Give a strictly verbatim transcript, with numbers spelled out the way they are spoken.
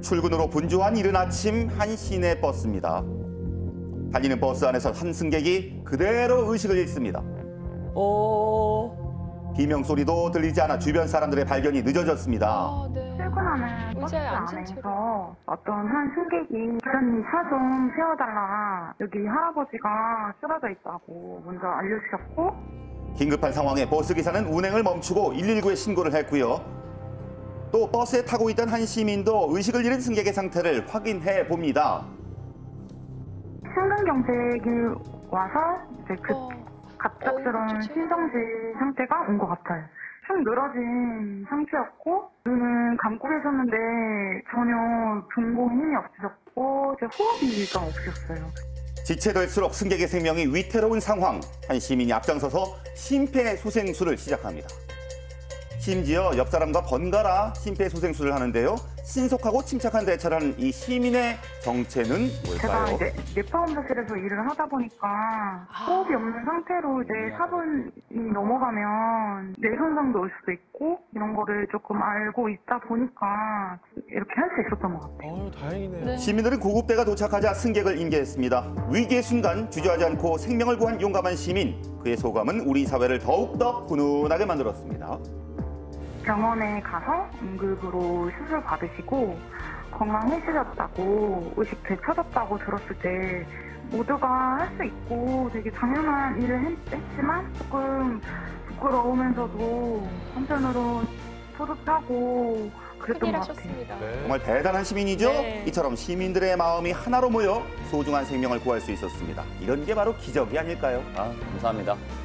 출근으로 분주한 이른 아침 한 시내 버스입니다. 달리는 버스 안에서 한 승객이 그대로 의식을 잃습니다. 어... 비명소리도 들리지 않아 주변 사람들의 발견이 늦어졌습니다. 아, 네. 출근하는 버스 의자에 앉은 채로. 안에서 어떤 한 승객이 기사님 차 좀 세워달라. 여기 할아버지가 쓰러져 있다고 먼저 알려주셨고 긴급한 상황에 버스기사는 운행을 멈추고 일일구에 신고를 했고요. 또 버스에 타고 있던 한 시민도 의식을 잃은 승객의 상태를 확인해 봅니다. 심근경색이 와서 이제 그 어. 갑작스러운 어, 심정지 상태가 온 것 같아요. 쭉 늘어진 상태였고 눈은 감고 계셨는데 전혀 존공 힘이 없으셨고 제 호흡이 일단 없으셨어요. 지체될수록 승객의 생명이 위태로운 상황. 한 시민이 앞장서서 심폐소생술을 시작합니다. 심지어 옆 사람과 번갈아 심폐소생술을 하는데요. 신속하고 침착한 대처를 하는 이 시민의 정체는 제가 뭘까요? 이제 뇌파원사실에서 일을 하다 보니까 호흡이 없는 상태로 이제 사분이 넘어가면 뇌 손상도 올 수도 있고 이런 거를 조금 알고 있다 보니까 이렇게 할 수 있었던 것 같아요. 아유, 다행이네요. 네. 시민들은 구급대가 도착하자 승객을 인계했습니다. 위기의 순간 주저하지 않고 생명을 구한 용감한 시민. 그의 소감은 우리 사회를 더욱더 훈훈하게 만들었습니다. 병원에 가서 응급으로 수술 받으시고 건강해지셨다고 의식 되찾았다고 들었을 때 모두가 할 수 있고 되게 당연한 일을 했, 했지만 조금 부끄러우면서도 한편으로 뿌듯하고 그랬던 것 같아요. 하셨습니다. 네. 정말 대단한 시민이죠? 네. 이처럼 시민들의 마음이 하나로 모여 소중한 생명을 구할 수 있었습니다. 이런 게 바로 기적이 아닐까요? 아, 감사합니다.